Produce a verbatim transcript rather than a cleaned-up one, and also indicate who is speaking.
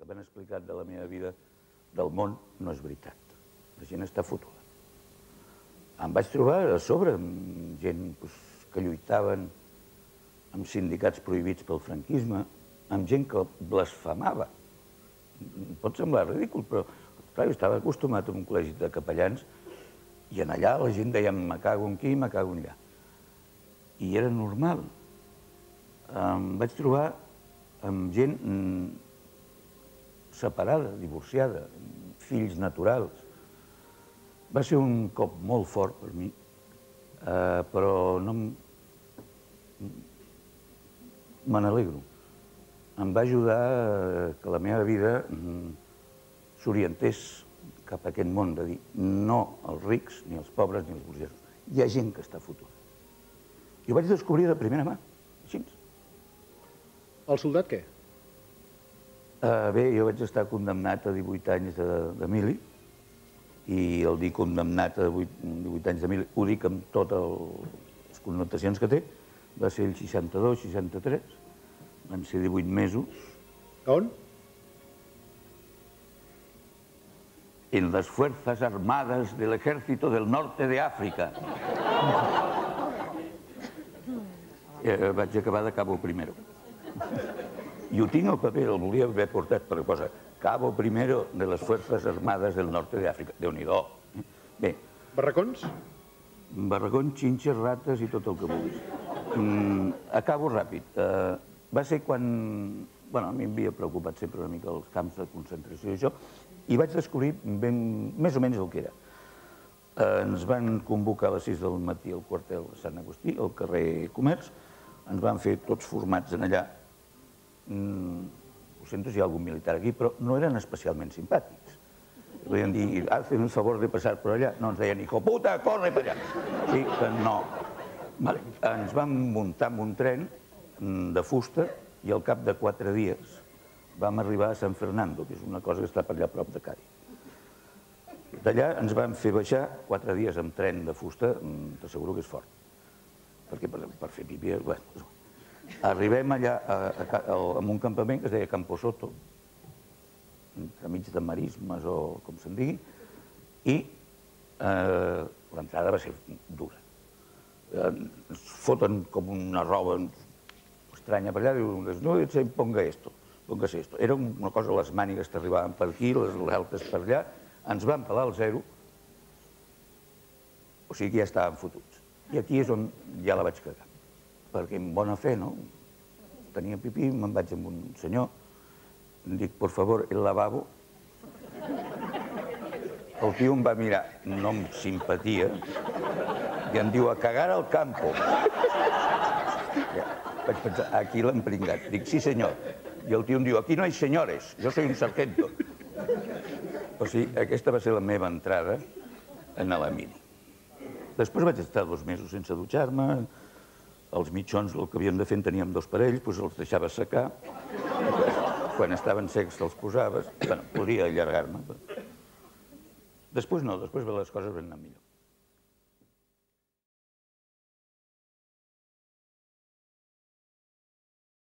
Speaker 1: que m'han explicat de la meva vida del món no és veritat. La gent està fotuda. Em vaig trobar a sobre amb gent que lluitaven amb sindicats prohibits pel franquisme, amb gent que blasfemava. Pot semblar ridícul, però clar, jo estava acostumat a un col·legi de capellans i en allà la gent deia me cago en aquí, me cago en allà. I era normal. Em vaig trobar amb gent separada, divorciada, fills naturals. Va ser un cop molt fort per mi, però no me n'alegro. Em va ajudar que la meva vida s'orientés cap a aquest món de dir no als rics, ni als pobres, ni als burgesos. Hi ha gent que està fotuda. I ho vaig descobrir de primera mà, així.
Speaker 2: El soldat què?
Speaker 1: Bé, jo vaig estar condemnat a divuit anys de mili, i el dir condemnat a divuit anys de mili, ho dic amb totes les connotacions que té, va ser el seixanta-dos seixanta-tres, van ser divuit mesos.
Speaker 2: On?
Speaker 1: En las Fuerzas Armadas del Ejército del Norte de África. Vaig acabar de Cabo Primero. I ho tinc al paper, el volia haver portat per cosa. Cabo Primero de las Fuerzas Armadas del Norte de África. Déu-n'hi-do. Bé.
Speaker 2: Barracons?
Speaker 1: Barracons, xinxes, rates i tot el que vulguis. Acabo ràpid. Va ser quan... Bueno, a mi m'havia preocupat sempre una mica els camps de concentració i això, i vaig descobrir més o menys el que era. Ens van convocar a les sis del matí al quartel de Sant Agustí, al carrer Comerç, ens van fer tots formats en allà. Ho sento si hi ha algun militar aquí, però no eren especialment simpàtics. Podien dir, hacen un favor de passar per allà. No, ens deien, hijo puta, corre per allà. Sí, que no. Ens van muntar en un tren de fusta i al cap de quatre dies vam arribar a San Fernando, que és una cosa que està per allà a prop de Cádiz. D'allà ens van fer baixar quatre dies amb tren de fusta, t'asseguro que és fort, perquè per fer pipí... Arribem allà en un campament que es deia Camposoto, entremig de marismes o com se'n digui, i l'entrada va ser dura. Ens foten com una roba estranya per allà, diuen, no, ponga esto, póngase esto. Era una cosa, les mànigues t'arribaven per aquí, les altes per allà, ens van pelar al zero, o sigui que ja estàvem fotuts. I aquí és on ja la vaig cagar, perquè amb bona fe, no? Tenia pipí, me'n vaig amb un senyor, em dic, por favor, el lavabo. El tio em va mirar, no amb simpatia, i em diu, a cagar al campo. Vaig pensar, aquí l'hem pringat. Dic, sí senyor. I el tio em diu, aquí no hi senyores, jo soy un sargento. O sigui, aquesta va ser la meva entrada en la mili. Després vaig estar dos mesos sense dutxar-me, els mitjons, el que havíem de fer, en teníem dos parells, doncs els deixaves secar, quan estaven secs te'ls posaves, bueno, podria allargar-me. Després no, després les coses van anar millor.